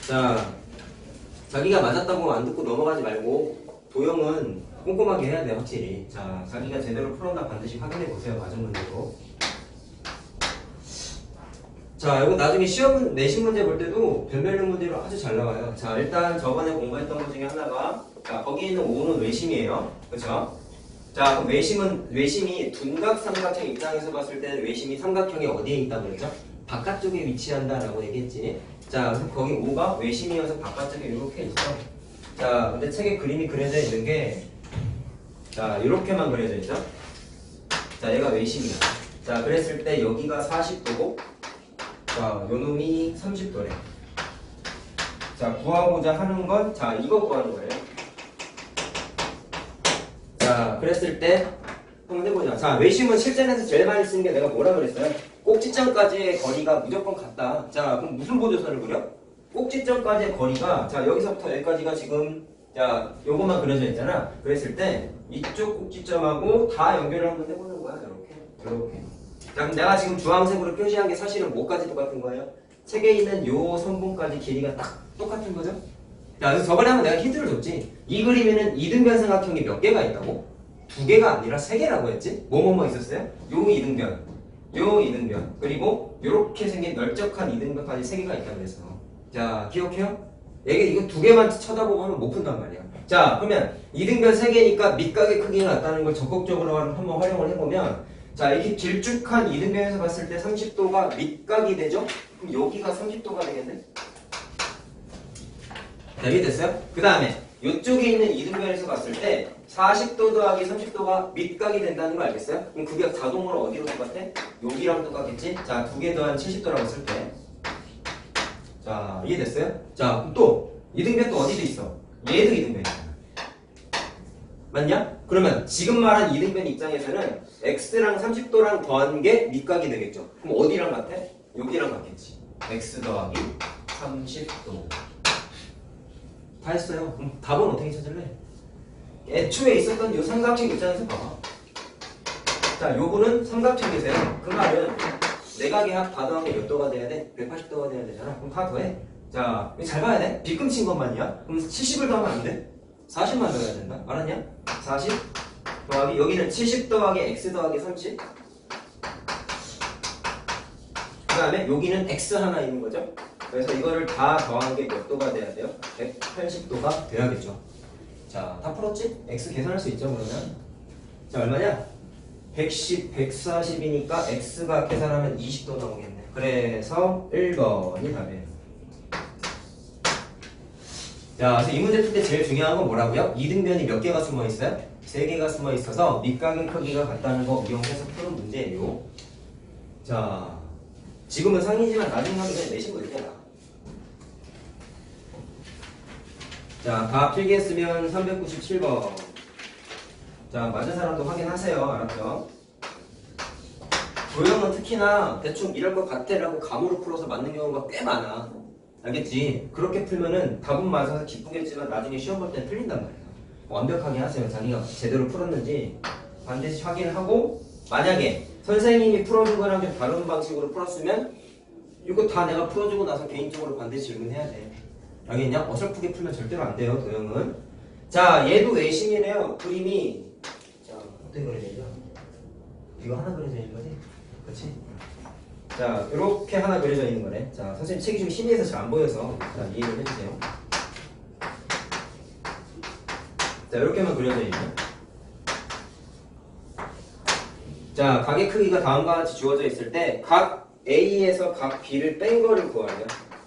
자, 자기가 맞았다고 안 듣고 넘어가지 말고 도형은 꼼꼼하게 해야 돼 확실히. 자, 자기가 제대로 풀었나 반드시 확인해 보세요. 과정 문제로. 자, 이거 나중에 시험 내신 문제 볼 때도 변별력 문제로 아주 잘 나와요. 자, 일단 저번에 공부했던 것 중에 하나가, 자, 거기 있는 5는 외심이에요. 그쵸? 자, 그럼 외심이 둔각삼각형 입장에서 봤을 때는 외심이 삼각형이 어디에 있다고 그랬죠? 바깥쪽에 위치한다라고 얘기했지. 자, 그래서 거기 5가 외심이어서 바깥쪽에 이렇게 있어. 자, 근데 책에 그림이 그려져 있는 게, 자, 이렇게만 그려져 있죠? 자, 얘가 외심이야. 자, 그랬을 때 여기가 40도고, 자, 요 놈이 30도래. 자, 구하고자 하는 건, 자, 이거 구하는 거예요. 자, 그랬을 때, 한번 해보자. 자, 외심은 실전에서 제일 많이 쓰는 게 내가 뭐라 그랬어요? 꼭지점까지의 거리가 무조건 같다. 자, 그럼 무슨 보조선을 그려? 꼭지점까지의 거리가, 자, 여기서부터 여기까지가 지금, 자, 요것만 그려져 있잖아. 그랬을 때, 이쪽 꼭지점하고 다 연결을 한번 해보는 거야. 이렇게. 자, 그럼 내가 지금 주황색으로 표시한 게 사실은 뭐까지 똑같은 거예요? 책에 있는 요 선분까지 길이가 딱 똑같은 거죠? 자, 그래서 저번에 한번 내가 힌트를 줬지. 이 그림에는 이등변 삼각형이 몇 개가 있다고? 2개가 아니라 3개라고 했지? 뭐뭐뭐 있었어요? 요 이등변, 요 이등변, 그리고 요렇게 생긴 넓적한 이등변까지 3개가 있다고 그래서. 자, 기억해요? 이거 2개만 쳐다보고 하면 못 푼단 말이야. 자, 그러면 이등변 3개니까 밑각의 크기가 같다는 걸 적극적으로 한번 활용을 해보면, 자, 이렇게 길쭉한 이등변에서 봤을 때 30도가 밑각이 되죠? 그럼 여기가 30도가 되겠네? 자, 이해됐어요? 그 다음에 이쪽에 있는 이등변에서 봤을 때 40도 더하기 30도가 밑각이 된다는 거 알겠어요? 그럼 그게 자동으로 어디로 똑같아? 여기랑 똑같겠지? 자, 2개 더한 70도라고 쓸게. 자, 이해됐어요? 자, 그럼 또 이등변 또 어디도 있어? 얘도 이등변이야. 맞냐? 그러면 지금 말한 이등변 입장에서는 x랑 30도랑 더한 게 밑각이 되겠죠? 그럼 어디랑 같아? 여기랑 같겠지. x 더하기 30도. 다 했어요. 그럼 답은 어떻게 찾을래? 애초에 있었던 이 삼각형 입장에서 봐봐. 자, 요거는 삼각형이세요. 그 말은 내각의 합 다 더한 게 몇 도가 돼야 돼? 180도가 돼야 되잖아. 그럼 다 더해. 자, 잘 봐야 돼. 빗금친 것만이야. 그럼 70을 더하면 안 돼? 40만 더해야 된다. 알았냐? 40 더하기 여기는 70 더하기 x 더하기 30. 그 다음에 여기는 x 하나 있는 거죠. 그래서 이거를 다 더한 게 몇 도가 돼야 돼요? 180도가 돼야겠죠. 자, 다 풀었지? x 계산할 수 있죠, 그러면? 자, 얼마냐? 110, 140이니까 x가 계산하면 20도 나오겠네. 그래서 1번이 답이에요. 자, 그래서 이 문제 풀 때 제일 중요한 건 뭐라고요? 이등변이 몇 개가 숨어 있어요? 3개가 숨어 있어서 밑각의 크기가 같다는 거 이용해서 푸는 문제예요. 자, 지금은 상이지만 나중에 하기 전에 내신 거 있잖아. 자, 다 필기했으면 397번. 자, 맞은 사람도 확인하세요. 알았죠? 도형은 특히나 대충 이럴 것 같아라고 감으로 풀어서 맞는 경우가 꽤 많아. 알겠지? 그렇게 풀면은 답은 맞아서 기쁘겠지만 나중에 시험 볼 땐 틀린단 말이야. 완벽하게 하세요. 자기가 제대로 풀었는지 반드시 확인을 하고, 만약에 선생님이 풀어준 거랑 좀 다른 방식으로 풀었으면 이거 다 내가 풀어주고 나서 개인적으로 반드시 질문해야 돼. 알겠냐? 어설프게 풀면 절대로 안 돼요, 도형은. 자, 얘도 외심이네요. 그림이. 자, 어떻게 그려져 있죠? 이거 하나 그려져 있는 거지? 그렇지? 자, 이렇게 하나 그려져 있는 거네. 자, 선생님 책이 좀 희미해서 잘 안 보여서 자, 이해를 해주세요. 자, 이렇게만 그려져 있네. 자, 각의 크기가 다음과 같이 주어져 있을 때 각 A에서 각 B를 뺀 거를 구하래요.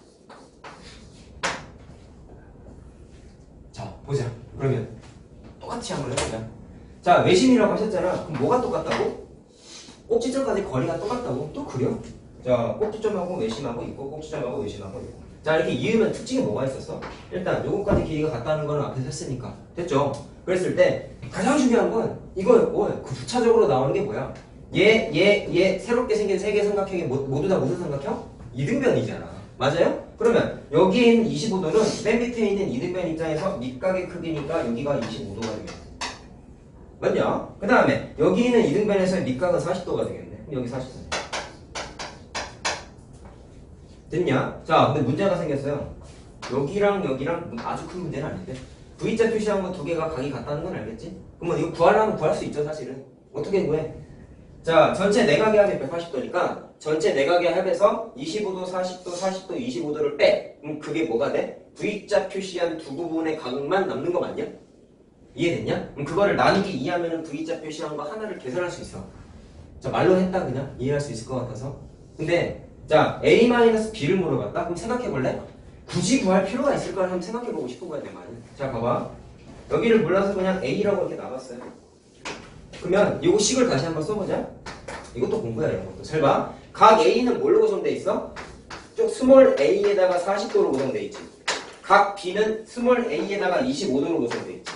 자, 보자. 그러면 똑같이 한번 해보자. 자, 외심이라고 하셨잖아. 그럼 뭐가 똑같다고? 꼭지점까지 거리가 똑같다고? 또 그려? 자, 꼭지점하고 외심하고 있고 꼭지점하고 외심하고 있고. 자, 이렇게 이으면 특징이 뭐가 있었어? 일단 요거까지 길이가 같다는 거는 앞에서 했으니까 됐죠? 그랬을 때 가장 중요한 건 이거 그 부차적으로 나오는 게 뭐야? 얘 새롭게 생긴 3개 삼각형이 모두 다 무슨 삼각형? 이등변이잖아. 맞아요? 그러면 여기에 있는 25도는 맨 밑에 있는 이등변 입장에서 밑각의 크기니까 여기가 25도가 되겠네. 맞냐? 그 다음에 여기 있는 이등변에서의 밑각은 40도가 되겠네. 그럼 여기 40도. 됐냐? 자, 근데 문제가 생겼어요. 여기랑 여기랑 아주 큰 문제는 아닌데 V자 표시한 거 두 개가 각이 같다는 건 알겠지? 그러면 이거 구하려면 구할 수 있죠 사실은. 어떻게 구해? 자, 전체 내각의 합이 180도니까 전체 내각의 합에서 25도, 40도, 40도, 25도를 빼. 그럼 그게 뭐가 돼? V자 표시한 두 부분의 각만 남는 거 맞냐? 이해됐냐? 그럼 그거를 나누기 2하면은 V자 표시한 거 하나를 계산할 수 있어. 자, 말로 했다 그냥 이해할 수 있을 것 같아서. 근데 자, A-B를 물어봤다? 그럼 생각해볼래? 굳이 구할 필요가 있을까? 한번 생각해보고 싶은 거야 내 말은. 자, 봐봐. 여기를 몰라서 그냥 A라고 이렇게 나갔어요. 그러면 이거 식을 다시 한번 써보자. 이것도 공부야 이런 것도. 잘 봐. 각 A는 뭘로 구성돼 있어? 쭉 스몰 a에다가 40도로 구성돼 있지. 각 B는 스몰 a에다가 25도로 구성돼 있지.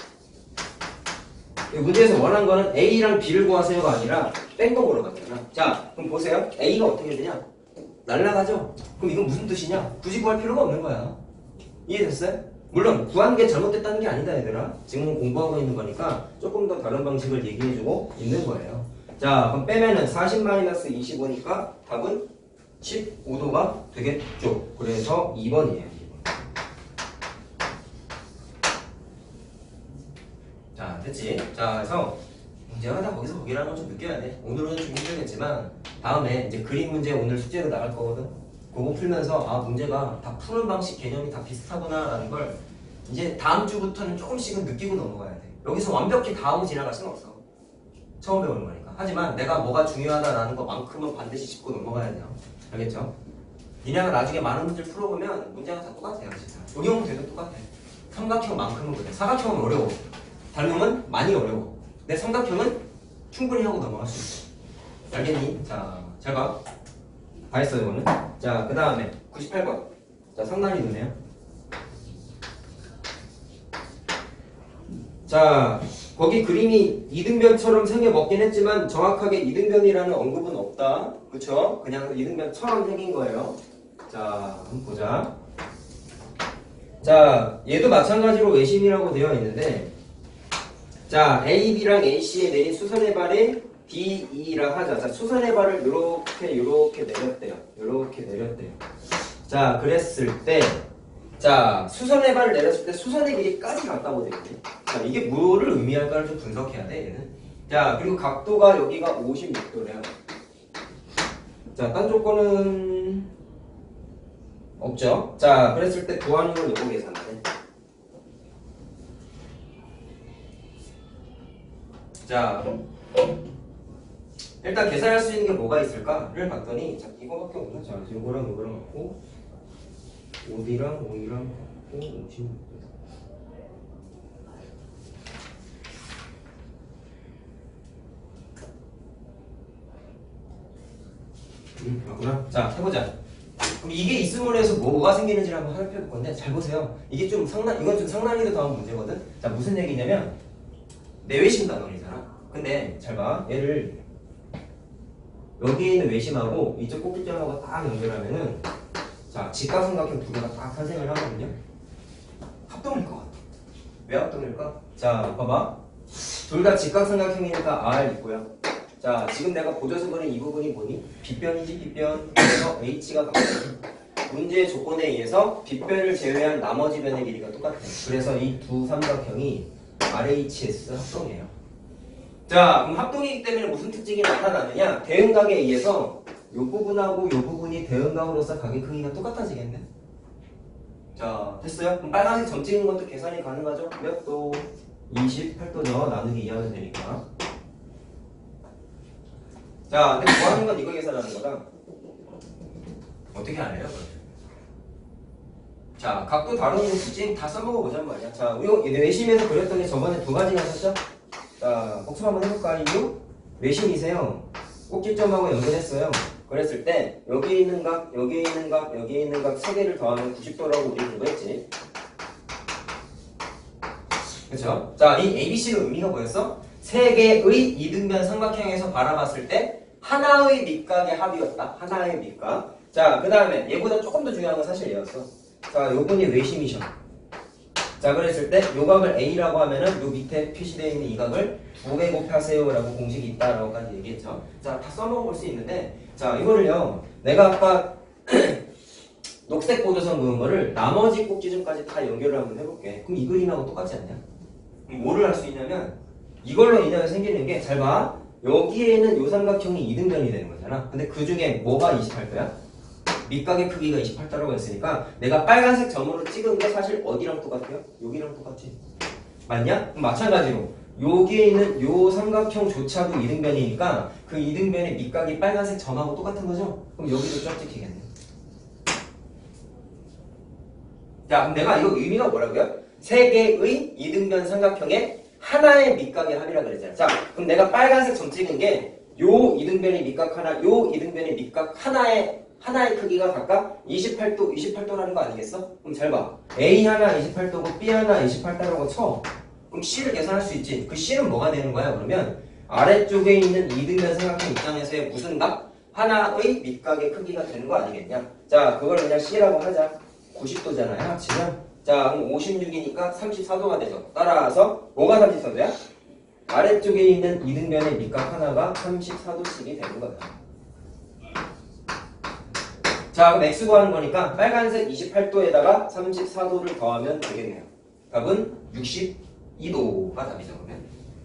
이 문제에서 원한 거는 A랑 B를 구하세요가 아니라 뺀 거 물어봤잖아. 자, 그럼 보세요. A가 어떻게 되냐? 날라가죠? 그럼 이건 무슨 뜻이냐? 굳이 구할 필요가 없는 거야. 이해됐어요? 물론 구한 게 잘못됐다는 게 아니다 얘들아. 지금 공부하고 있는 거니까 조금 더 다른 방식을 얘기해주고 있는 거예요. 자, 그럼 빼면은 40-25니까 답은 15도가 되겠죠. 그래서 2번이에요. 2번. 자, 됐지? 자, 그래서 문제가 다 거기서 거기라는 건 좀 느껴야 돼. 오늘은 좀 힘들겠지만 다음에 이제 그림 문제 오늘 숙제로 나갈 거거든. 그거 풀면서 아 문제가 다 푸는 방식 개념이 다 비슷하구나 라는 걸 이제 다음 주부터는 조금씩은 느끼고 넘어가야 돼. 여기서 완벽히 다 하고 지나갈 수는 없어. 처음 배우는 거니까. 하지만 내가 뭐가 중요하다라는 것만큼은 반드시 짚고 넘어가야 돼요. 알겠죠? 니네가 나중에 많은 문제를 풀어보면 문제가 다 똑같아요. 진짜. 응용 문제도 똑같아. 삼각형만큼은 그래. 사각형은 어려워. 닮음은 많이 어려워. 근데 삼각형은 충분히 하고 넘어갈 수 있어. 알겠니? 자, 잘 봐. 다 했어요, 이거는. 자, 그 다음에 98번. 자, 상당히 늦네요. 자, 거기 그림이 이등변처럼 생겨 먹긴 했지만 정확하게 이등변이라는 언급은 없다. 그쵸? 그냥 이등변처럼 생긴 거예요. 자, 한번 보자. 자, 얘도 마찬가지로 외심이라고 되어 있는데 자, AB랑 AC에 내린 수선의 발에 DE라 하자. 자, 수선의 발을 요렇게 내렸대요. 요렇게 내렸대요. 자, 그랬을 때, 자, 수선의 발을 내렸을 때 수선의 길이까지 같다고 되거든요. 자, 이게 뭐를 의미할까를 좀 분석해야 돼, 얘는. 자, 그리고 각도가 여기가 56도래요. 자, 딴 조건은 없죠. 자, 그랬을 때 도안이는 요거 계산하네. 자, 일단 계산할 수 있는 게 뭐가 있을까를 봤더니 자, 이거밖에 없나? 자, 이거랑 이거랑 갖고 5D랑 5E랑 갖고 56. 맞구나. 자, 해보자. 그럼 이게 있음으로 해서 뭐가 생기는지를 한번 살펴볼 건데 잘 보세요. 이게 좀 이건 좀 상난이도 더한 문제거든. 자, 무슨 얘기냐면 내외심 단원이잖아. 근데 잘 봐. 얘를 여기에 있는 외심하고 이쪽 꼭지점하고 딱 연결하면은 자, 직각삼각형 두 개가 딱 탄생을 하거든요. 합동일 것 같아. 왜 합동일까? 자, 봐봐. 둘 다 직각삼각형이니까 R 있고요. 자, 지금 내가 보조서 그린 이 부분이 뭐니? 빗변이지, 빗변. 그래서 H가 같거든. 문제의 조건에 의해서 빗변을 제외한 나머지 변의 길이가 똑같아요. 그래서 이 두 삼각형이 RHS 합동이에요. 자, 그럼 합동이기 때문에 무슨 특징이 나타나느냐? 대응각에 의해서 이 부분하고 이 부분이 대응각으로서 각의 크기가 똑같아지겠네. 자, 됐어요? 그럼 빨간색 점 찍은 것도 계산이 가능하죠? 몇 도? 28도죠. 나누기 2하면 되니까. 자, 근데 구하는 건 이거 계산하는 거다. 어떻게 안 해요? 자, 각도 다루는 특징 다 써먹어보자 말이야. 자, 우리 외심에서 그렸더니 저번에 두 가지가 있었죠? 자, 복습 한번 해볼까요? 외심이세요. 꼭지점하고 연결했어요. 그랬을 때 여기 있는 각, 여기 있는 각, 여기 있는 각 세 개를 더하면 90도라고 우리 공부했지. 그쵸? 자, 이 ABC의 의미가 뭐였어? 세 개의 이등변 삼각형에서 바라봤을 때 하나의 밑각의 합이었다. 하나의 밑각. 자, 그 다음에 얘보다 조금 더 중요한 건 사실 얘였어. 자, 요분이 외심이셔. 자, 그랬을 때 요 각을 A라고 하면은 요 밑에 표시되어 있는 이 각을 2배 곱하세요 라고 공식이 있다라고까지 얘기했죠. 자, 다 써먹어 볼 수 있는데 자, 이거를요 내가 아까 녹색 보조선 그은 거를 나머지 꼭지점까지 다 연결을 한번 해볼게. 그럼 이 그림하고 똑같지 않냐? 그럼 뭐를 할 수 있냐면 이걸로 인해서 생기는 게 잘 봐. 여기에는 요 삼각형이 이등변이 되는 거잖아. 근데 그 중에 뭐가 28도야? 밑각의 크기가 28도라고 했으니까 내가 빨간색 점으로 찍은 게 사실 어디랑 똑같아요? 여기랑 똑같지. 맞냐? 그럼 마찬가지로 여기에 있는 요 삼각형조차도 이등변이니까 그 이등변의 밑각이 빨간색 점하고 똑같은 거죠? 그럼 여기도 쫙 찍히겠네. 자, 그럼 내가 이거 의미가 뭐라고요? 세 개의 이등변 삼각형의 하나의 밑각의 합이라 그랬잖아. 자, 그럼 내가 빨간색 점 찍은 게 요 이등변의 밑각 하나, 요 이등변의 밑각 하나의 크기가 각각 28도라는 거 아니겠어? 그럼 잘 봐. A 하나 28도고 B 하나 28도라고 쳐. 그럼 C를 계산할 수 있지. 그 C는 뭐가 되는 거야? 그러면 아래쪽에 있는 이등변 삼각형 입장에서의 무슨 각? 하나의 밑각의 크기가 되는 거 아니겠냐? 자, 그걸 그냥 C라고 하자. 90도잖아요. 합치면. 자, 그럼 56이니까 34도가 되죠. 따라서 뭐가 34도야? 아래쪽에 있는 이등변의 밑각 하나가 34도씩이 되는 거다. 자, 그럼 X 구하는 거니까 빨간색 28도에다가 34도를 더하면 되겠네요. 답은 62도가 답이죠, 그러면.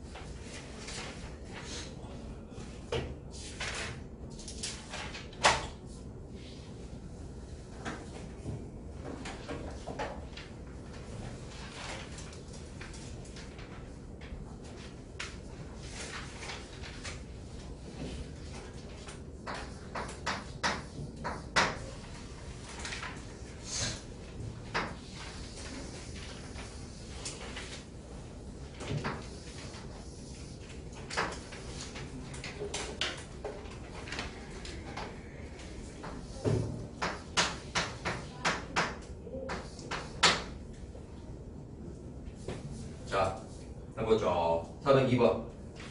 자, 해보죠. 402번.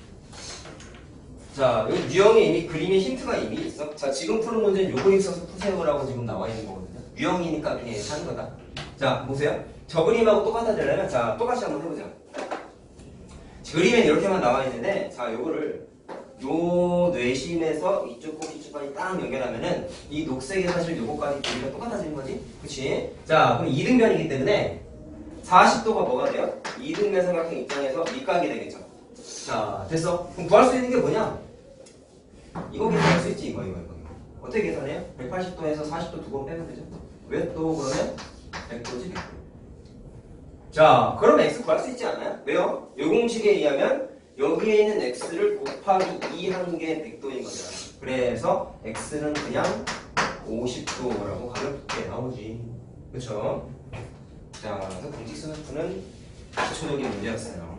자, 여기 유형에 이미 그림에 힌트가 이미 있어. 자, 지금 푸는 문제는 요 그림 써서 푸세요라고 지금 나와 있는 거거든요. 유형이니까 그냥 예상하는 거다. 자, 보세요. 저 그림하고 똑같아지려면, 자, 똑같이 한번 해보자. 그림엔 이렇게만 나와 있는데, 자, 요거를 요 뇌심에서 이쪽 꼭지점까지 딱 연결하면은 이 녹색의 사실 요거까지 길이가 똑같아지는 거지? 그치? 자, 그럼 이등변이기 때문에 40도가 뭐가 돼요? 이등변 삼각형 입장에서 밑각이 되겠죠. 자, 됐어. 그럼 구할 수 있는 게 뭐냐? 이거 계산할 수 있지, 이거. 어떻게 계산해요? 180도에서 40도 두 번 빼면 되죠. 왜 또 그러면 100도지, 100도. 자, 그럼 x 구할 수 있지 않아요? 왜요? 이 공식에 의하면 여기에 있는 x를 곱하기 2 한 게 100도인 거잖아. 그래서 x는 그냥 50도라고 가볍게 나오지. 그쵸? 자, 그래서 공직수는 푸는 기초적인 문제였어요.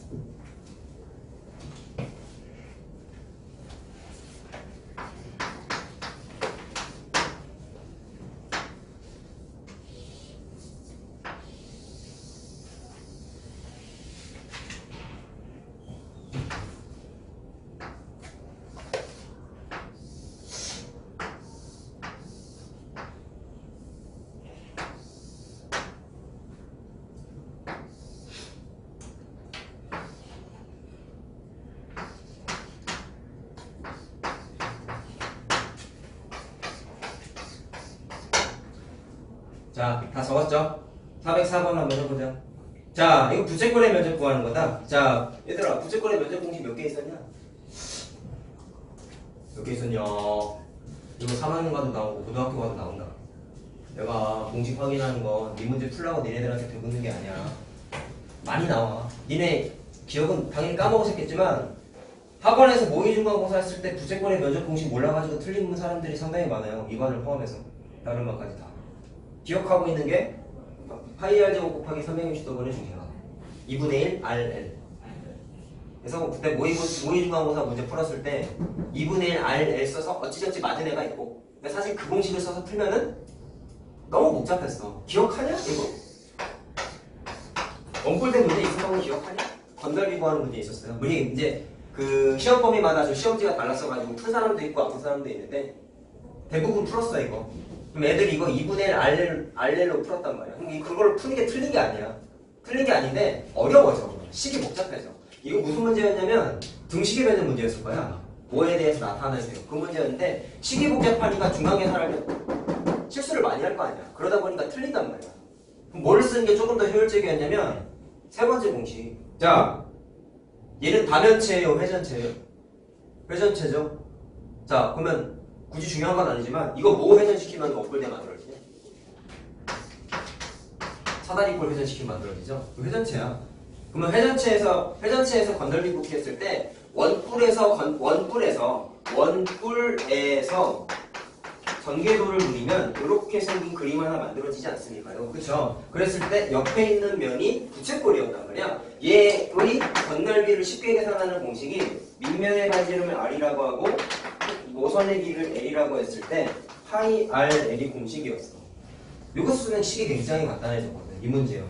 자, 다 적었죠? 404번 한번 해보자. 자, 이거 부채꼴의 면적 구하는 거다. 자, 얘들아, 부채꼴의 면적 공식 몇 개 있었냐? 몇 개 있었냐? 이거 3학년 가도 나오고 고등학교 가도 나온다. 내가 공식 확인하는 건 네 문제 풀라고 니네들한테 배우는 게 아니야. 많이 나와. 니네 기억은 당연히 까먹으셨겠지만 학원에서 모의중간고사 했을 때 부채꼴의 면적 공식 몰라가지고 틀린 사람들이 상당히 많아요. 이반을 포함해서. 다른 반까지 다. 기억하고 있는 게 파이 r 제곱 곱하기 360도분의 중심각 2분의 1 RL. 그래서 그때 모의중간고사 문제 풀었을 때 2분의 1 RL 써서 어찌저찌 맞은 애가 있고, 근데 사실 그 공식을 써서 풀면은 너무 복잡했어. 기억하냐 이거? 원뿔된 문제 있었던 거 기억하냐? 건널비 구하는 문제 있었어요. 우리 이제 그 시험 범위마다 좀 시험지가 달랐어가지고 푼 사람도 있고 안 푼 사람도 있는데 대부분 풀었어 이거. 그럼 애들이 이거 2분의 1 RL로 풀었단 말이야. 그럼 그걸 푸는 게 틀린 게 아니야. 틀린 게 아닌데 어려워져. 식이 복잡해져. 이거 무슨 문제였냐면 등식에 되는 문제였을 거야. 뭐에 대해서 나타내세요. 그 문제였는데 식이 복잡하니까 중간계산하려고 실수를 많이 할 거 아니야. 그러다 보니까 틀린단 말이야. 그럼 뭐를 쓰는 게 조금 더 효율적이었냐면 세 번째 공식. 자, 얘는 다면체예요, 회전체예요? 회전체죠. 자, 그러면 굳이 중요한 건 아니지만 이거 뭐 회전시키면 업글대 만들어지냐? 사다리꼴 회전시키면 만들어지죠? 그 회전체야. 그러면 회전체에서 건널비 굽기 했을 때 원뿔에서 전개도를 누리면 이렇게 생긴 그림 하나 만들어지지 않습니까요? 그쵸? 그랬을 때 옆에 있는 면이 부채꼴이었단 말이야. 얘의 건널비를 쉽게 계산하는 공식이 밑면의 반지름을 R이라고 하고 노선의 길이를 L이라고 했을 때 파이 R L이 공식이었어. 이거 쓰면 식이 굉장히 간단해졌거든. 이 문제요.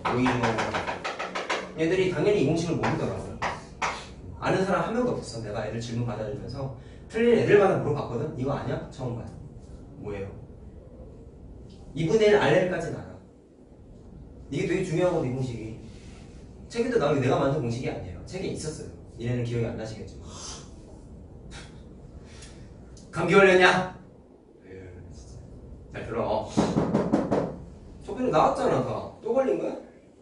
얘들이 당연히 이 공식을 모르더라고요. 아는 사람 한 명도 없었어. 내가 애들 질문 받아주면서 틀린 애들마다 물어봤거든. 이거 아냐? 처음 봐요. 뭐예요? 2분의 1 RL까지는 알아. 이게 되게 중요하거든, 이 공식이. 책에도 나오게 내가 만든 공식이 아니에요. 책에 있었어요. 얘네는 기억이 안 나시겠지만. 감기 걸렸냐? 진짜. 잘 들어. 저번에 나왔잖아, 다. 또 걸린 거야?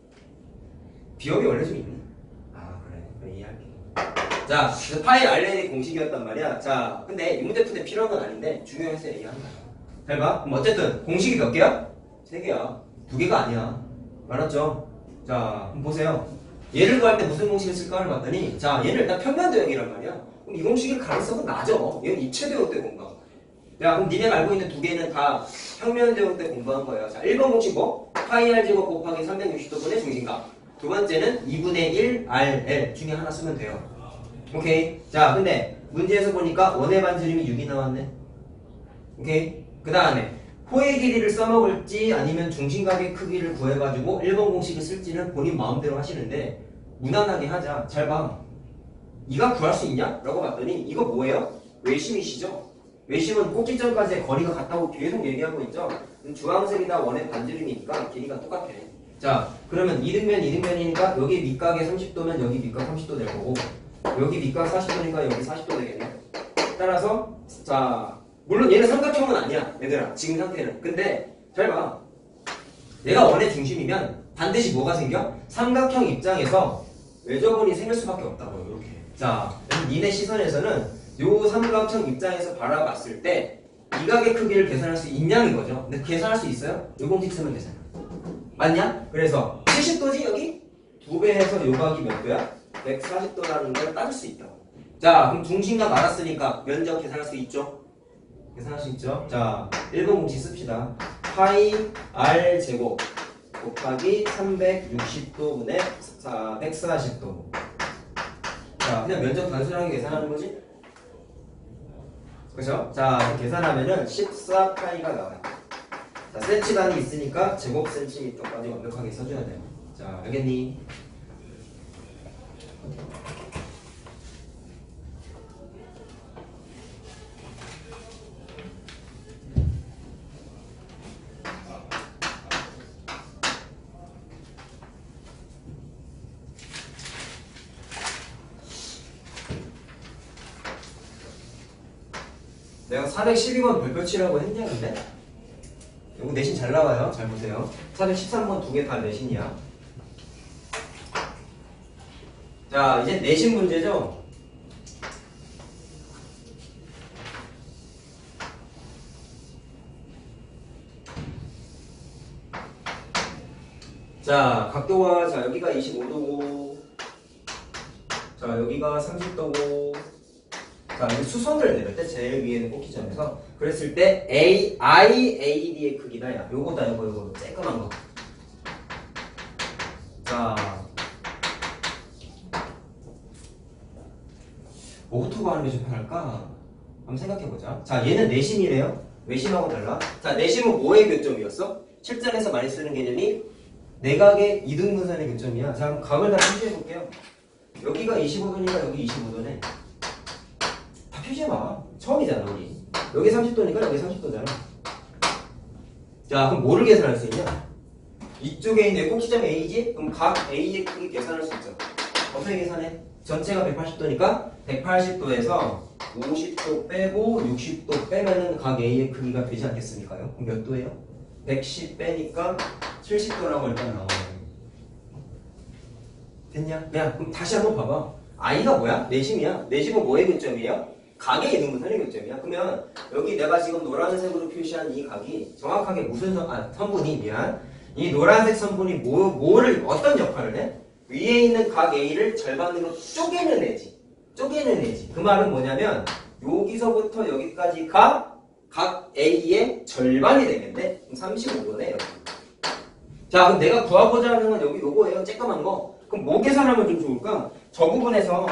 비염이 원래 좀 있니? 아, 그래. 이해할게. 자, 그래서 파이 RL이 공식이었단 말이야. 자, 근데 이 문제 푸는데 필요한 건 아닌데 중요해서 얘기하는 거야. 잘 봐. 그럼 어쨌든 공식이 몇 개야? 3개야. 2개가 아니야. 알았죠? 자, 그럼 보세요. 얘를 구할 때 무슨 공식을 쓸까를 봤더니 자, 얘는 일단 평면도형이란 말이야. 그럼 이 공식의 가능성은 낮아. 얘는 입체도형 때 공부한 거야. 야, 그럼 니네가 알고 있는 2개는 다 평면도형 때 공부한 거예요. 자, 1번 공식 뭐? 파이 R 제곱 곱하기 360도분의 중심각. 두 번째는 2분의 1 RL 중에 하나 쓰면 돼요. 오케이. 자, 근데 문제에서 보니까 원의 반지름이 6이 나왔네. 오케이. 그 다음에 호의 길이를 써먹을지 아니면 중심각의 크기를 구해가지고 1번 공식을 쓸지는 본인 마음대로 하시는데 무난하게 하자. 잘 봐. 이가 구할 수 있냐? 라고 봤더니 이거 뭐예요? 외심이시죠? 외심은 꼭지점까지의 거리가 같다고 계속 얘기하고 있죠? 주황색이다 원의 반지름이니까 길이가 똑같아. 자, 그러면 이등면이니까 여기 밑각에 30도면 여기 밑각 30도 될 거고 여기 밑각 40도니까 여기 40도 되겠네. 따라서 자, 물론 얘는 삼각형은 아니야, 얘들아. 지금 상태는. 근데 잘 봐. 내가 원의 중심이면 반드시 뭐가 생겨? 삼각형 입장에서 외접원이 생길 수밖에 없다고요. 이렇게. 자, 니네 시선에서는 요 삼각형 입장에서 바라봤을 때 이 각의 크기를 계산할 수 있냐는 거죠. 근데 계산할 수 있어요? 요 공식 쓰면 되잖아. 맞냐? 그래서 70도지 여기? 2배 해서 요 각이 몇 도야? 140도라는 걸 따질 수 있다고. 자, 그럼 중심각 알았으니까 면적 계산할 수 있죠? 계산할 수 있죠? 자, 1번 공식 씁시다. 파이 R 제곱 곱하기 360도분의 140도. 자, 그냥 면적 단순하게 계산하는 거지? 그죠? 자, 계산하면은 14파이가 나와요. 자, 센치 단위 있으니까 제곱 센티미터까지 완벽하게 써줘야 돼요. 자, 알겠니? 내가 412번 별표치라고 했냐 근데? 이거 내신 잘 나와요. 잘 보세요. 413번 2개 다 내신이야. 자, 이제 내신 문제죠? 자, 각도가 자 여기가 25도고 자 여기가 30도고 자, 여기 수선을 내릴 때 제일 위에는 꼭지점에서 그랬을 때 AD의 크기다. 야, 요거다, 요거 쬐끄만 거. 자, 뭐부터 구하는 게 좀 편할까? 한번 생각해보자. 자, 얘는 내심이래요. 외심하고 달라. 자, 내심은 뭐의 교점이었어? 실전에서 많이 쓰는 개념이 내각의 이등분선의 교점이야. 자, 그럼 각을 다 표시해볼게요. 여기가 25도니까 여기 25도네. 표시해봐. 처음이잖아, 우리. 여기 30도니까 여기 30도잖아. 자, 그럼 뭐를 계산할 수 있냐? 이쪽에 있는 꼭지점 A지? 그럼 각 A의 크기 계산할 수 있죠. 어떻게 계산해? 전체가 180도니까 180도에서 50도 빼고 60도 빼면은 각 A의 크기가 되지 않겠습니까요? 그럼 몇 도예요? 110 빼니까 70도라고 일단 나와요. 됐냐? 그냥 그럼 다시 한번 봐봐. i가 뭐야? 내심이야. 내심은 뭐의 교점이에요? 각의 이등분선의 교점이야. 그러면 여기 내가 지금 노란색으로 표시한 이 각이 정확하게 무슨 선분이 미안. 이 노란색 선분이 뭐를 어떤 역할을 해? 위에 있는 각 A를 절반으로 쪼개는 애지. 쪼개는 애지. 그 말은 뭐냐면 여기서부터 여기까지 각 A의 절반이 되겠네. 그럼 35도네 여기. 자, 그럼 내가 구하고자 하는 건 여기 요거예요. 쬐끄만 거. 그럼 뭐 계산하면 좀 좋을까? 저 부분에서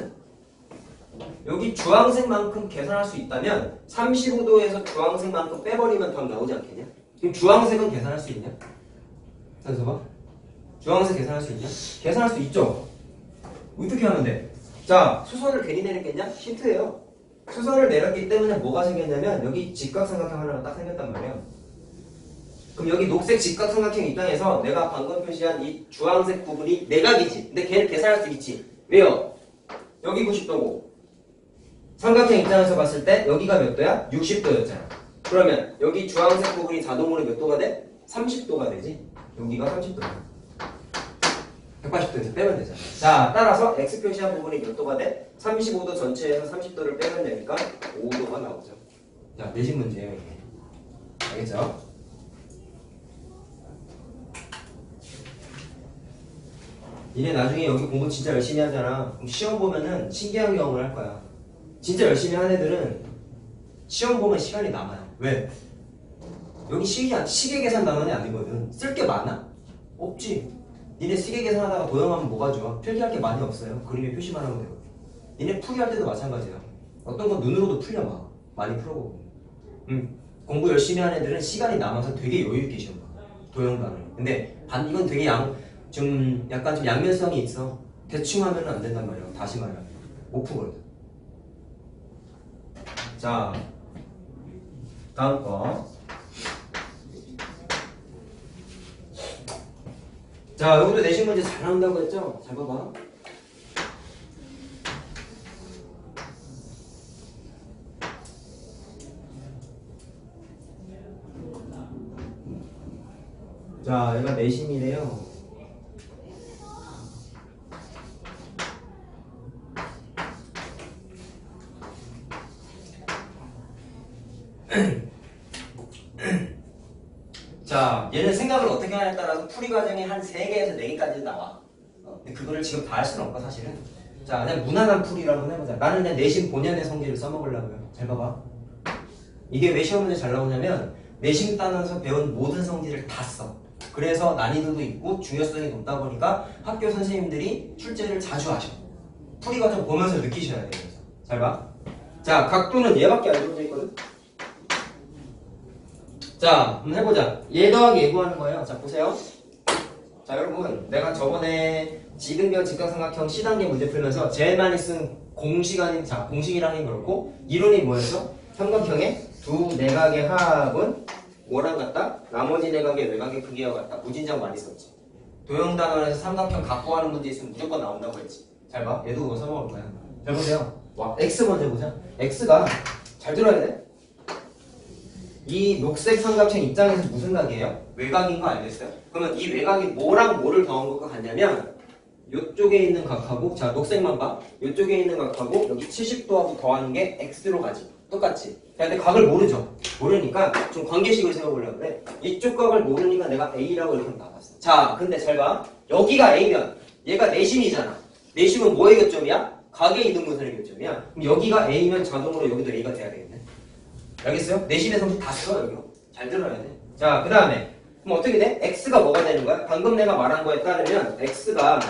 여기 주황색만큼 계산할 수 있다면 35도에서 주황색만큼 빼버리면 답 나오지 않겠냐? 그럼 주황색은 계산할 수 있냐? 그래서 봐. 주황색 계산할 수 있냐? 계산할 수 있죠? 어떻게 하면 돼? 자, 수선을 괜히 내렸겠냐? 힌트예요. 수선을 내렸기 때문에 뭐가 생겼냐면 여기 직각삼각형 하나가 딱 생겼단 말이야. 그럼 여기 녹색 직각삼각형 입장에서 내가 방금 표시한 이 주황색 부분이 내각이지. 근데 걔를 계산할 수 있지. 왜요? 여기 90도고 삼각형 입장에서 봤을 때 여기가 몇 도야? 60도였잖아. 그러면 여기 주황색 부분이 자동으로 몇 도가 돼? 30도가 되지. 여기가 30도야. 180도에서 빼면 되잖아. 자, 따라서 X 표시한 부분이 몇 도가 돼? 35도 전체에서 30도를 빼면 되니까 5도가 나오죠. 자, 내신 문제예요, 이게. 알겠죠? 니네 나중에 여기 공부 진짜 열심히 하잖아. 그럼 시험 보면은 신기한 경험을 할 거야. 진짜 열심히 한 애들은 시험 보면 시간이 남아요. 왜? 여기 시계 계산 단원이 아니거든. 쓸 게 많아? 없지. 니네 시계 계산하다가 도형하면 뭐가 좋아? 필기할 게 많이 없어요. 그림에 표시만 하면 되거든. 니네 풀이할 때도 마찬가지야. 어떤 건 눈으로도 풀려 막. 많이 풀어보고. 공부 열심히 한 애들은 시간이 남아서 되게 여유있게 시험 봐. 도형 단원. 근데 이건 되게 약간 좀 양면성이 있어. 대충 하면 안 된단 말이야. 다시 말하면. 못 푸거든. 자, 다음 거. 자, 여기도 내신 문제 잘 나온다고 했죠? 잘 봐봐. 자, 얘가 내심이래요. 자, 얘는 생각을 어떻게 하냐에 따라서 풀이 과정이 한 3개에서 4개까지 나와. 근데 그거를 지금 다 할 수는 없고 사실은. 자, 그냥 무난한 풀이라고 한번 해보자. 나는 그냥 내신 본연의 성질을 써먹으려고요. 잘 봐봐. 이게 왜 시험 문제 잘 나오냐면 내신 따면서 배운 모든 성질을 다 써. 그래서 난이도도 있고 중요성이 높다 보니까 학교 선생님들이 출제를 자주 하셔. 풀이 과정 보면서 느끼셔야 돼요. 그래서. 잘 봐. 자, 각도는 얘밖에 안 주어져 있거든. 자, 한번 해보자. 얘 더하기 얘 구하는 거예요. 자, 보세요. 자, 여러분, 내가 저번에 지등변 직각삼각형 C단계 문제 풀면서 제일 많이 쓴 공식이라는 게 그렇고 이론이 뭐였어? 삼각형의 두 내각의 합은 뭐랑 같다? 나머지 내각의 외곽의 크기와 같다. 무진장 많이 썼지. 도형단원에서 삼각형 각 구하는 문제 있으면 무조건 나온다고 했지. 잘 봐. 얘도 그거 써먹을 거야. 잘 보세요. 와, X 먼저 보자. X가 잘 들어야 돼. 이 녹색 삼각형 입장에서 무슨 각이에요? 외곽인 거 알겠어요? 그러면 이 외곽이 뭐랑 뭐를 더한 것과 같냐면 이쪽에 있는 각하고 자 녹색만 봐. 이쪽에 있는 각하고 여기 70도하고 더하는 게 X로 가지. 똑같지? 근데 각을 모르죠? 모르니까 좀 관계식을 세워보려고 그래. 이쪽 각을 모르니까 내가 A라고 이렇게 나왔어. 자, 근데 잘 봐. 여기가 A면 얘가 내심이잖아. 내심은 뭐의 교점이야? 각의 이등분선의 교점이야. 그럼 여기가 A면 자동으로 여기도 A가 돼야 되겠네. 알겠어요? 내신의 성질 다 써, 여기로. 잘 들어야 돼. 자, 그 다음에. 그럼 어떻게 돼? X가 뭐가 되는 거야? 방금 내가 말한 거에 따르면 X가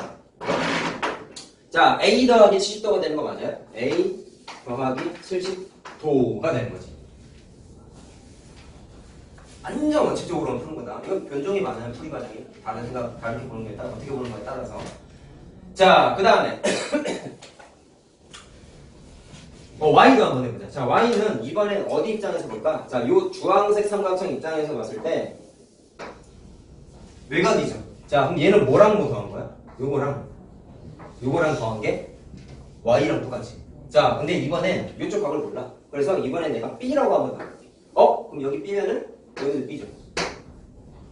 자, A 더하기 70도가 되는 거 맞아요? A 더하기 70도가 되는 거지. 완전 원칙적으로는 푸는 거다. 이건 변종이 많아요, 풀이 과정이. 다르게 보는 거에 따라, 어떻게 보는 거에 따라서. 자, 그 다음에. Y도 한번 해보자. 자, Y는 이번엔 어디 입장에서 볼까? 자, 요 주황색 삼각형 입장에서 봤을 때 외곽이죠. 자, 그럼 얘는 뭐랑 뭐 더한 거야? 요거랑 더한 게 Y랑 똑같이. 자, 근데 이번엔 요쪽 각을 몰라. 그래서 이번엔 내가 B라고 한번 나갈게. 그럼 여기 B면은 여기도 B죠.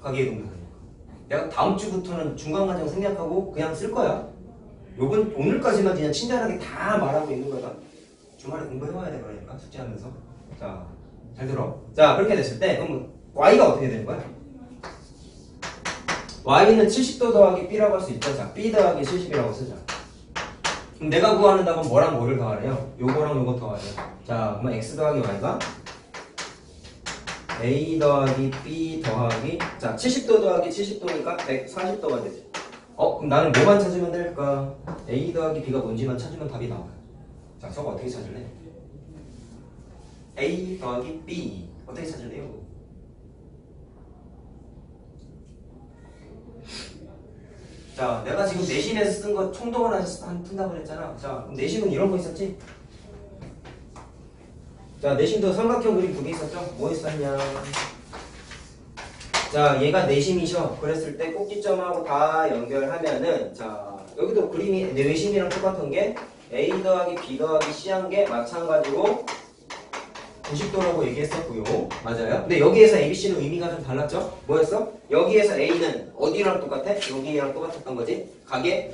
가계의 동사니까. 내가 다음 주부터는 중간과정 생략하고 그냥 쓸 거야. 요번 오늘까지만 그냥 친절하게 다 말하고 있는 거다. 주말에 공부해와야 돼 그러니까 숙제하면서. 자, 잘 들어. 자, 그렇게 됐을 때 그럼 y가 어떻게 되는 거야? y는 70도 더하기 b라고 할 수 있죠. 자, b 더하기 70이라고 쓰자. 그럼 내가 구하는 답은 뭐랑 뭐를 더하래요? 요거랑 요거 더하래요. 자, 그럼 x 더하기 y가 a 더하기 b 더하기 자 70도 더하기 70도니까 140도가 되지. 그럼 나는 뭐만 찾으면 될까? a 더하기 b가 뭔지만 찾으면 답이 나와요. 자, 저거 어떻게 찾을래? a 더하기 b 어떻게 찾을래요? 자, 내가 지금 내신에서 쓴 거 총동원 푼다고 그랬잖아. 자, 그럼 내신은 이런 거 있었지? 자, 내신도 삼각형 그림 두 개 있었죠? 뭐 있었냐? 자, 얘가 내심이셔. 그랬을 때 꼭지점하고 다 연결하면은 자, 여기도 그림이 내심이랑 똑같은 게 A 더하기 B 더하기 C 한 게 마찬가지로 90도라고 얘기했었고요. 맞아요? 근데 여기에서 ABC는 의미가 좀 달랐죠? 뭐였어? 여기에서 A는 어디랑 똑같아? 여기랑 똑같았던 거지? 가게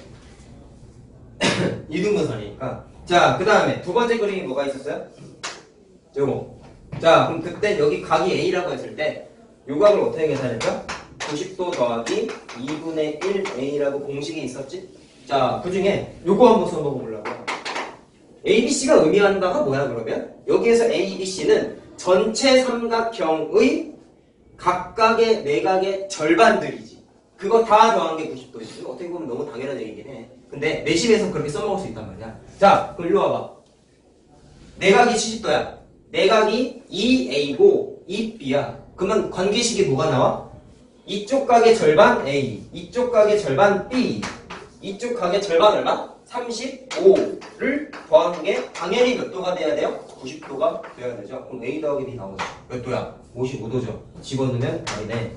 이등분선이니까. 자, 그 다음에 두 번째 그림이 뭐가 있었어요? 요거. 자, 그럼 그때 여기 각이 A라고 했을 때 요 각을 어떻게 계산했죠? 90도 더하기 2분의 1 A라고 공식이 있었지? 자, 그 중에 요거 한번 써보려고. ABC가 의미하는 바가 뭐야 그러면? 여기에서 ABC는 전체 삼각형의 각각의 내각의 절반들이지. 그거 다 더한 게 90도지. 어떻게 보면 너무 당연한 얘기긴 해. 근데 내심에서 그렇게 써먹을 수 있단 말이야. 자, 그럼 일로 와봐. 내각이 70도야. 내각이 2A고 2B야. 그러면 관계식이 뭐가 나와? 이쪽 각의 절반 A, 이쪽 각의 절반 B, 이쪽 각의 절반 얼마? 35를 더한 게 당연히 몇 도가 돼야 돼요? 90도가 돼야 되죠. 그럼 A 더하기 B 나오죠. 몇 도야? 55도죠. 집어넣으면 답이네.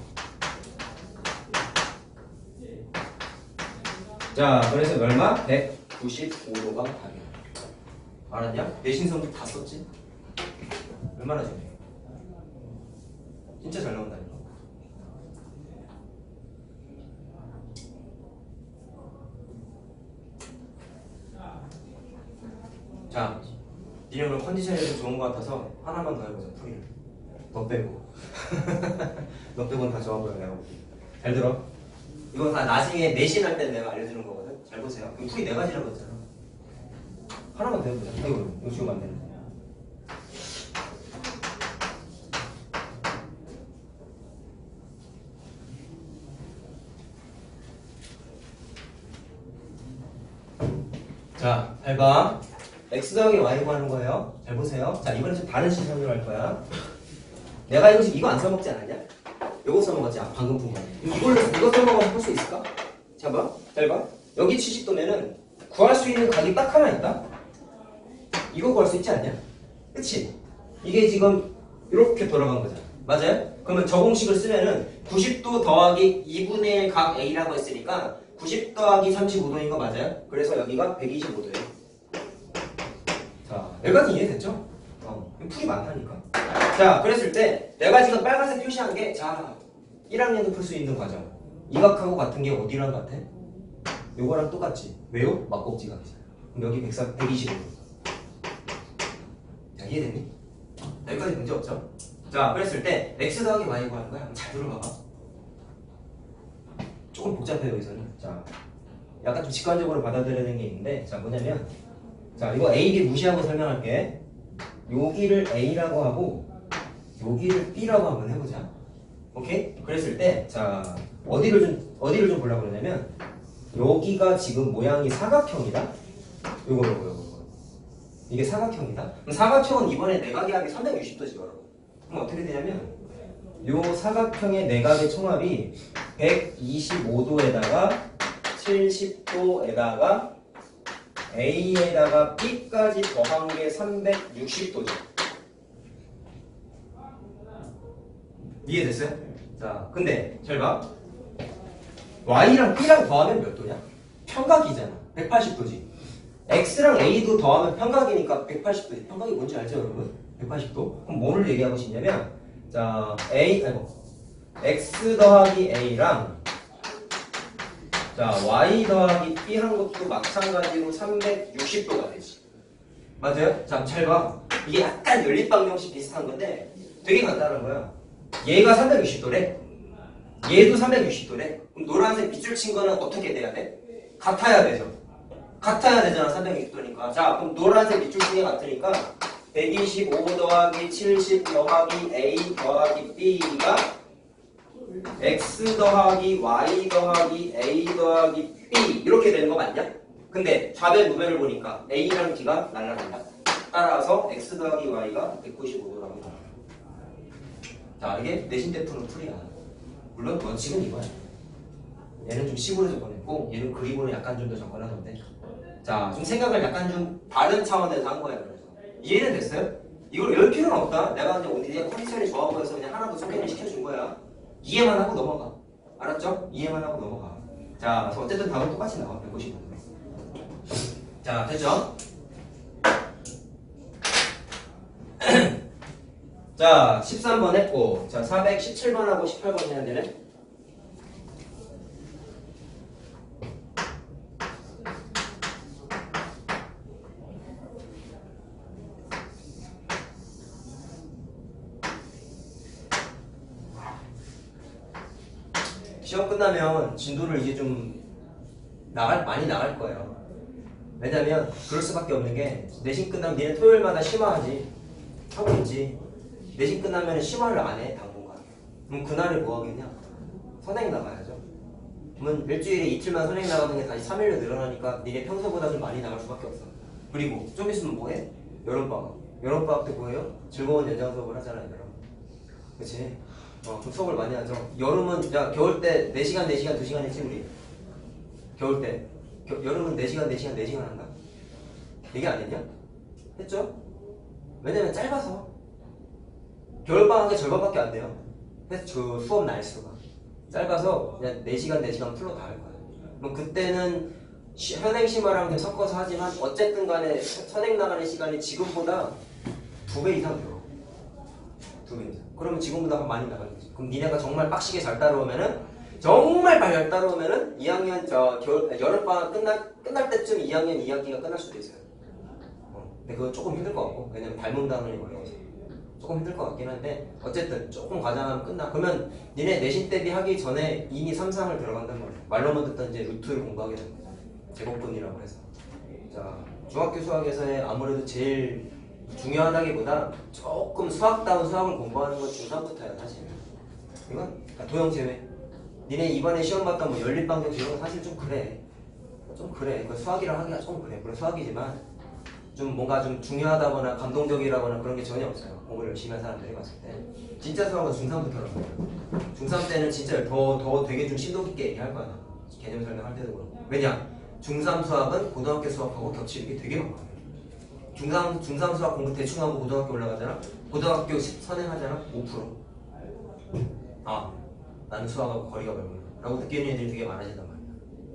자, 그래서 얼마? 195도가 답이야. 알았냐? 내신 성적 다 썼지? 얼마나 잘해? 진짜 잘 나온다니까. 자, 니네 오늘 컨디션이 좀 좋은 것 같아서 하나만 더 해보자. 풀이를. 너 빼고. 너 빼고는 다 좋아 보여 내가 보기. 잘 들어. 이거 다 나중에 내신할 때 내가 알려주는 거거든. 잘 보세요. 풀이 네 가지라고 했잖아. 하나만 더 해보자. 이거 지금 안 되는데. 자, 잘 봐. x 더하기 y 구하는 거예요. 잘 보세요. 자, 이번엔 좀 다른 시선으로 할 거야. 내가 이거 지금 이거 안 써먹지 않았냐? 요거 써먹었지. 방금 푼 거. 이거 써먹어서 할 수 있을까? 자, 봐. 잘 봐. 여기 70도면은 구할 수 있는 각이 딱 하나 있다. 이거 구할 수 있지 않냐? 그치? 이게 지금 이렇게 돌아간 거잖아. 맞아요? 그러면 저 공식을 쓰면은 90도 더하기 2분의 1 각 A라고 했으니까 90 더하기 35도인 거 맞아요? 그래서 여기가 125도예요. 자, 여기까지 이해됐죠? 풀이 많다니까. 자, 그랬을 때 내가 지금 빨간색 표시한 게 자, 1학년도 풀 수 있는 과정. 이 각하고 같은 게 어디랑 같아? 요거랑 똑같지. 왜요? 막꼭지 각이잖아. 그럼 여기 125도. 자, 이해됐니? 여기까지 문제 없죠? 자, 그랬을 때 x 더하기 y 구하는 거야. 잘 들어봐봐. 조금 복잡해요 여기서는. 자, 약간 좀 직관적으로 받아들여야 되는 게 있는데, 자, 뭐냐면, 자, 이거 A, B 무시하고 설명할게. 여기를 A라고 하고 여기를 B라고 한번 해보자. 오케이? 그랬을 때, 자, 어디를 좀 보려고 그러냐면, 여기가 지금 모양이 사각형이다. 요거. 이게 사각형이다. 그럼 사각형은 이번에 내각이하기 360도지 여러분. 그럼 어떻게 되냐면, 요 사각형의 내각의 총합이 125도에다가 70도에다가 A에다가 B까지 더한 게 360도죠. 이해됐어요? 자, 근데 잘 봐. Y랑 B랑 더하면 몇 도냐? 평각이잖아. 180도지. X랑 A도 더하면 평각이니까 180도지. 평각이 뭔지 알죠, 여러분? 180도. 그럼 뭐를 얘기하고 싶냐면, 자, x 더하기 a랑 자 y 더하기 b 한 것도 마찬가지로 360도가 되지. 맞아요? 자, 잘 봐. 이게 약간 연립방정식 비슷한 건데 되게 간단한 거야. 얘가 360도래. 얘도 360도래. 그럼 노란색 빗줄 친 거는 어떻게 돼야 돼? 같아야 되죠. 같아야 되잖아, 360도니까. 자, 그럼 노란색 빗줄 친 게 같으니까 125 더하기 70 더하기 a 더하기 b가 x 더하기 y 더하기 a 더하기 b 이렇게 되는 거 맞냐? 근데 좌변 우변을 보니까 a랑 b가 날라간다. 따라서 x 더하기 y가 195도라고 나와. 자, 이게 내신대 푸는 풀이야. 물론 원칙은 이거야. 얘는 좀 식으로 접근했고 얘는 그림으로 약간 좀 더 접근하던데. 자, 좀 생각을 약간 좀 다른 차원에서 한 거야. 그래서 이해는 됐어요? 이걸 외울 필요는 없다. 내가 이제 오늘 컨디션이 좋아 보여서 그냥 하나 더 소개를 시켜준 거야. 이해만 하고 넘어가. 알았죠? 이해만 하고 넘어가. 자, 그래서 어쨌든 답은 똑같이 나와. 195도. 자, 됐죠? 자, 13번 했고, 자, 417번하고 18번 해야 되네? 시험 끝나면 진도를 이제 좀 많이 나갈 거예요. 왜냐면 그럴 수밖에 없는 게 내신 끝나면 니네 토요일마다 심화하지. 하고 있지. 내신 끝나면 심화를 안 해, 당분간. 그럼 그날에 뭐 하겠냐? 선행 나가야죠. 그러면 일주일에 이틀만 선행 나가는 게 다시 3일로 늘어나니까 니네 평소보다 좀 많이 나갈 수밖에 없어. 그리고 좀 있으면 뭐 해? 여름방학. 여름방학 때 뭐예요? 즐거운 연장 수업을 하잖아요, 여러분. 그치? 그럼 수업을 많이 하죠. 여름은, 야, 겨울 때 4시간, 4시간, 2시간 했지, 우리? 겨울 때. 여름은 4시간, 4시간, 4시간 한다? 얘기 안 했냐? 했죠? 왜냐면 짧아서. 겨울방학에 절반밖에 안 돼요. 그래서 저 수업 날수가. 짧아서 그냥 4시간, 4시간 풀로 다 할 거예요. 그럼 그때는 현행 심화랑 좀 섞어서 하지만 어쨌든 간에 선행 나가는 시간이 지금보다 2배 이상 들어. 2배 이상. 그러면 지금보다 많이 나가는 거지. 그럼 니네가 정말 빡시게 잘 따라오면은 정말 잘 따라오면은 2학년 여름방학 끝날 때쯤 2학년 2학기가 끝날 수도 있어요. 근데 그거 조금 힘들 것 같고, 왜냐면 닮은 단원이 어려워서 조금 힘들 것 같긴 한데 어쨌든 조금 과장하면 끝나. 그러면 니네 내신 대비 하기 전에 이미 3상을 들어간단 말이야. 말로만 듣던 이제 루트를 공부하게 됩니다. 제곱분이라고 해서. 자, 중학교 수학에서의 아무래도 제일 중요하다기보다 조금 수학다운 수학을 공부하는 건 중3부터야 사실. 이건 도형 제외. 니네 이번에 시험 봤던 뭐 연립방정식 이런 거 사실 좀 그래. 좀 그래. 수학이랑 하기가 좀 그래. 물론 수학이지만 좀 뭔가 좀 중요하다거나 감동적이라거나 그런 게 전혀 없어요. 공부를 열심히 한 사람들이 봤을 때. 진짜 수학은 중3부터라고 해요. 중3 때는 진짜 더 되게 좀 심도 깊게 얘기할 거야. 개념 설명할 때도 그렇고. 왜냐? 중3 수학은 고등학교 수학하고 겹치는 게 되게 많아요. 중3 수학 공부 대충 하고 고등학교 올라가잖아? 고등학교 선행하잖아? 5%. 아, 나는 수학하고 거리가 멀구나 라고 느끼는 애들이 되게 많아진단 말이야.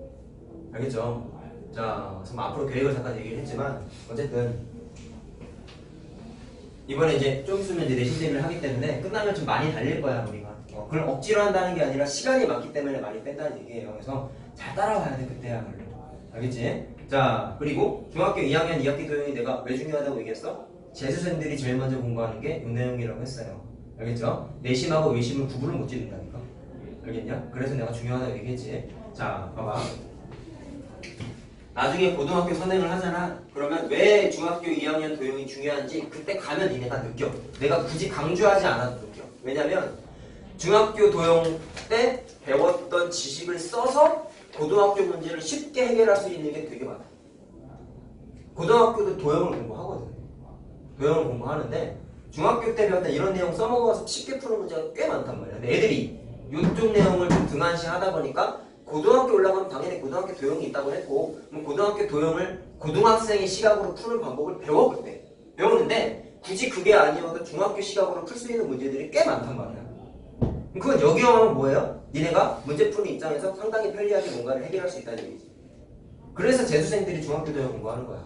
알겠죠? 자, 그럼 앞으로 계획을 잠깐 얘기를 했지만 어쨌든 이번에 이제 좀 있으면 이제 내신 대비를 하기 때문에 끝나면 좀 많이 달릴 거야 우리가. 그걸 억지로 한다는 게 아니라 시간이 많기 때문에 많이 뺀다는 얘기예요. 그래서 잘 따라와야 돼 그때야말로. 알겠지? 자, 그리고 중학교 2학년 2학기 도형이 내가 왜 중요하다고 얘기했어? 재수생들이 제일 먼저 공부하는 게 이 내용이라고 했어요. 알겠죠? 내심하고 외심을 구분을 못 짓는다니까. 알겠냐? 그래서 내가 중요하다고 얘기했지. 자, 봐봐. 나중에 고등학교 선행을 하잖아. 그러면 왜 중학교 2학년 도형이 중요한지 그때 가면 니네가 느껴. 내가 굳이 강조하지 않아도 느껴. 왜냐면 중학교 도형 때 배웠던 지식을 써서 고등학교 문제를 쉽게 해결할 수 있는 게 되게 많아. 고등학교도 도형을 공부하거든. 도형을 공부하는데 중학교 때 배웠던 이런 내용 써먹어서 쉽게 푸는 문제가 꽤 많단 말이야. 근데 애들이 이쪽 내용을 좀 등한시 하다 보니까 고등학교 올라가면 당연히 고등학교 도형이 있다고 했고, 그럼 고등학교 도형을 고등학생의 시각으로 푸는 방법을 배워 그때. 배우는데 굳이 그게 아니어도 중학교 시각으로 풀 수 있는 문제들이 꽤 많단 말이야. 그건 여기하면 뭐예요? 니네가 문제 푸는 입장에서 상당히 편리하게 뭔가를 해결할 수 있다는 얘기지. 그래서 재수생들이 중학교 도형 공부하는 거야.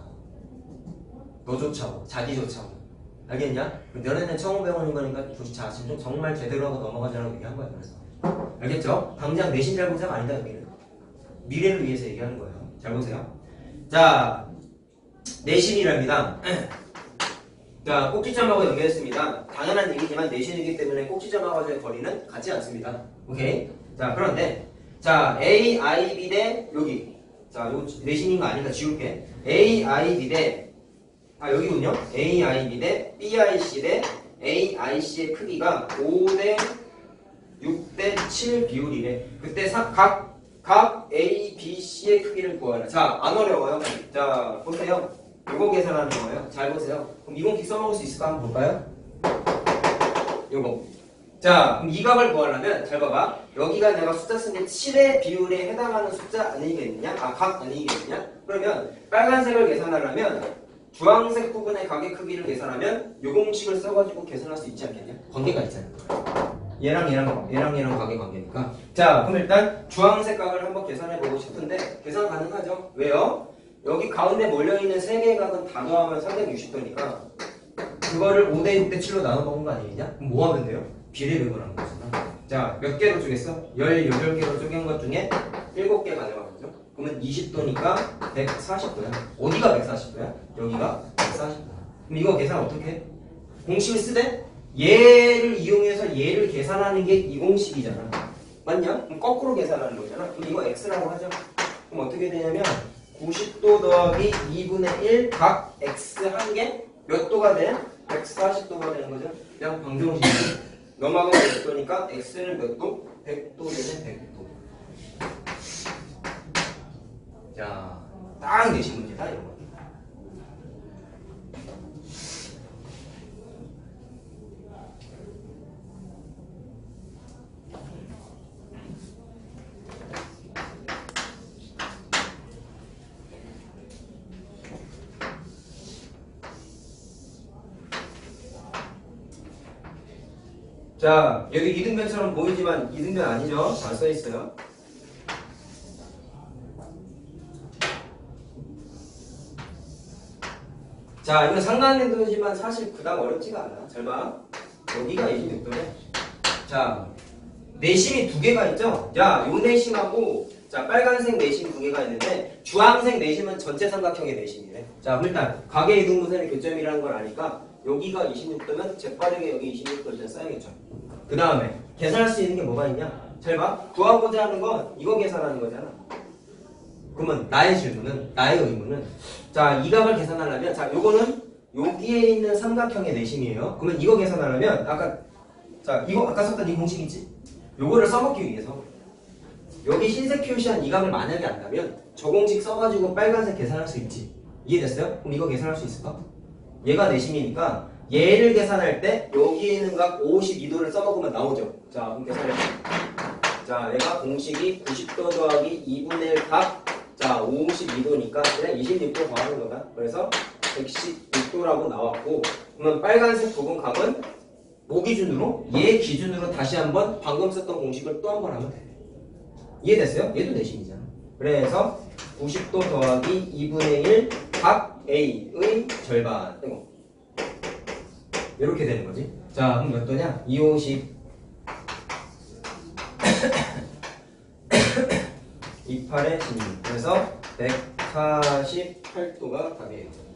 너조차고 자기조차고. 알겠냐? 너네는 처음 배우는 거니까 자신 좀 정말 제대로 하고 넘어가자라고 얘기한 거야. 그래서 알겠죠? 당장 내신 잘 보자가 아니다 여기는. 미래를 위해서 얘기하는 거예요. 잘 보세요. 자, 내신이랍니다. 자, 꼭지점하고 연결했습니다. 당연한 얘기지만 내신이기 때문에 꼭지점하고의 거리는 같지 않습니다. 오케이? 자, 그런데 자, A, I, B 대 여기. 자, 이거 내신인 거 아니니까 지울게. A, I, B 대 여기군요. A, I, B 대 B, I, C 대 A, I, C의 크기가 5 대 6 대 7 비율이래. 그때 각 A, B, C의 크기를 구하라. 자, 안 어려워요. 자, 보세요. 요거 계산하는 거예요. 잘 보세요. 그럼 이공식 써먹을 수 있을까 한번 볼까요? 요거. 자, 그럼 이 값을 구하려면 잘 봐봐. 여기가 내가 숫자 쓴 게 7의 비율에 해당하는 숫자 아니겠느냐? 각 아니겠느냐? 그러면 빨간색을 계산하려면 주황색 부분의 각의 크기를 계산하면 요 공식을 써가지고 계산할 수 있지 않겠냐? 관계가 있잖아. 얘랑 각의 관계니까. 자, 그럼 일단 주황색 각을 한번 계산해보고 싶은데 계산 가능하죠? 왜요? 여기 가운데 몰려있는 3개의 각은 다 더하면 360도니까 그거를 5대 6대 7로 나눠 먹은 거 아니겠냐? 그럼 뭐 하면 돼요? 비례배분하는 거잖아. 자, 몇 개로 쪼갰어? 18개로 쪼갠 것 중에 7개 가져가겠죠? 그러면 20도니까 140도야. 어디가 140도야? 여기가 140도야. 그럼 이거 계산 어떻게 해? 공식을 쓰되 얘를 이용해서 얘를 계산하는 게 이 공식이잖아. 맞냐? 그럼 거꾸로 계산하는 거잖아. 그럼 이거 x라고 하죠. 그럼 어떻게 되냐면 90도 더하기 2분의 1 각 x 한 개 몇 도가 돼? 140도가 되는 거죠. 그냥 방정식이 넘어가면 몇 도니까 x는 몇 도? 100도 되는 100도. 자, 딱 내신 문제다 이런 거. 자, 여기 이등변처럼 보이지만 이등변 아니죠? 잘 써있어요. 자, 이건 상관계도지만 사실 그닥 어렵지가 않아. 잘 봐. 여기가 26도래. 자, 내심이 2개가 있죠? 자, 요 내심하고 자, 빨간색 내심 2개가 있는데 주황색 내심은 전체 삼각형의 내심이래. 자, 그럼 일단 각의 이등분선의 교점이라는 걸 아니까 여기가 26도면 재빠르게 여기 26도 일단 써야겠죠. 그 다음에 계산할 수 있는 게 뭐가 있냐? 잘 봐. 구하고자 하는 건 이거 계산하는 거잖아. 그러면 나의 질문은, 나의 의문은 자, 이 값을 계산하려면 자, 요거는 여기에 있는 삼각형의 내심이에요. 그러면 이거 계산하려면 이거 아까 썼던 이 공식 있지? 요거를 써먹기 위해서 여기 흰색 표시한 이 값을 만약에 안다면 저 공식 써가지고 빨간색 계산할 수 있지. 이해됐어요? 그럼 이거 계산할 수 있을까? 얘가 내심이니까 얘를 계산할 때 여기 있는 각 52도를 써먹으면 나오죠. 자, 그럼 계산해. 자, 얘가 공식이 90도 더하기 2분의 1 각. 자, 52도니까 그냥 26도 더하는 거다. 그래서 116도라고 나왔고, 그러면 빨간색 부분 각은 뭐 기준으로? 얘 기준으로 다시 한번 방금 썼던 공식을 또 한 번 하면 돼. 이해됐어요? 얘도 내심이잖아. 그래서 90도 더하기 2분의 1 각 A의 절반. 이렇게 되는 거지. 자, 그럼 몇 도냐? 250 28에 16. 그래서 148도가 답이에요.